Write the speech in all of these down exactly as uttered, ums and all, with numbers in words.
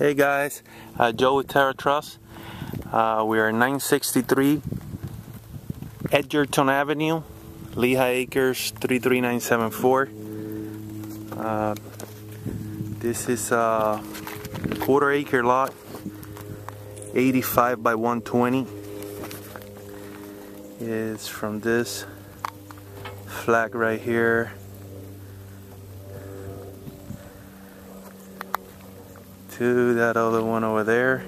Hey guys, uh, Joe with Terra Trust. Uh, we are nine sixty-three Edgerton Avenue, Lehigh Acres three three nine seven four. Uh, this is a quarter acre lot, eighty-five by one twenty. Is from this flag right here to that other one over there.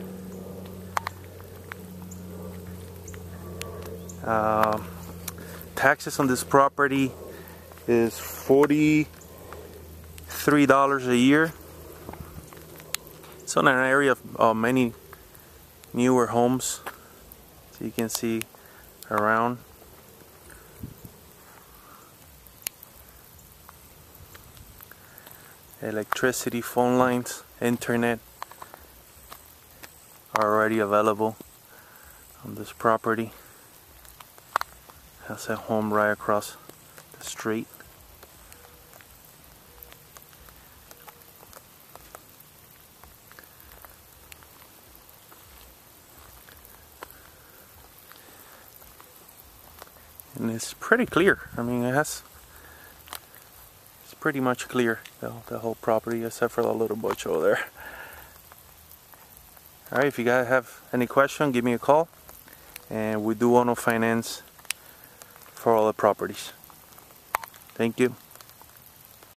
Uh, taxes on this property is forty-three dollars a year. It's on an area of uh, many newer homes, so you can see around. Electricity, phone lines, internet are already available on this property. Has a home right across the street. And it's pretty clear. I mean, it has it's pretty much clear, the, the whole property, except for the little butch over there. Alright, if you guys have any question, give me a call, and we do owner finance for all the properties. Thank you.